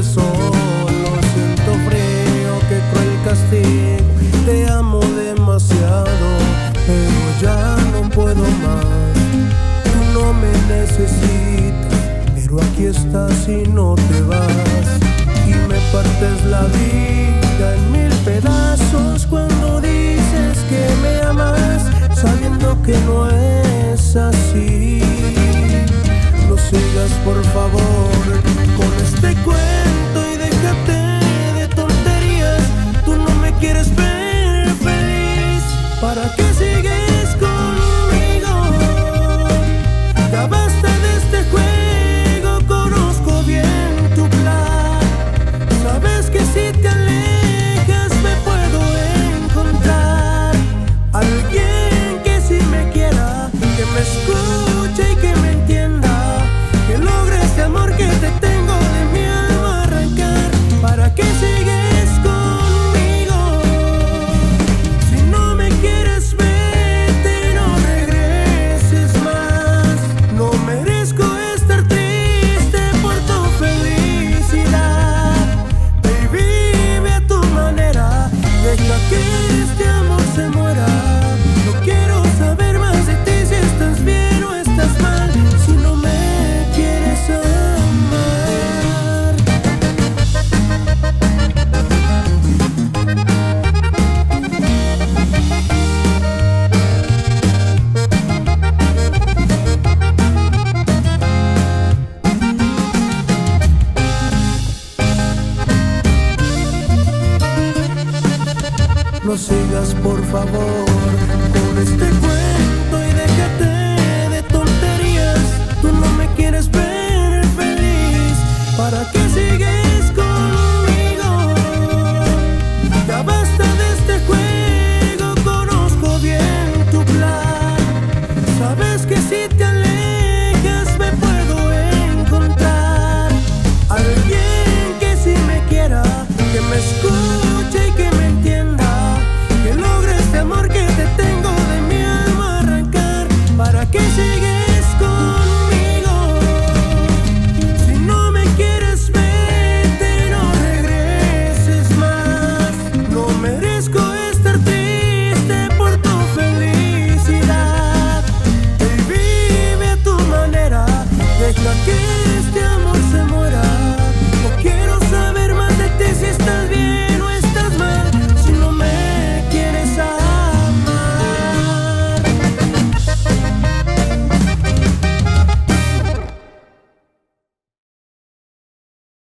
sientes solo, siento frío, qué cruel castigo. Te amo demasiado, pero ya no puedo más. Tú no me necesitas, pero aquí estás y no te vas. Y me partes la vida en mil pedazos cuando dices que me amas, sabiendo que no es así. No sigas por favor con este cuento y déjate de tonterías. Tú no me quieres ver feliz, ¿para qué sigues conmigo? Ya basta de este juego, conozco bien tu plan. Sabes que si te alejas me puedo encontrar alguien que sí me quiera, que me escuche y que me entienda, que logre ese amor que te tengo de mi alma arrancar. ¿Para qué sigues conmigo? Si no me quieres, vete, no regreses más. No merezco estar triste por tu felicidad. Baby, vive a tu manera, deja que este amor se muera. No quiero saber más de ti, si estás bien o estás mal, si no me quieres amar. No sigas por favor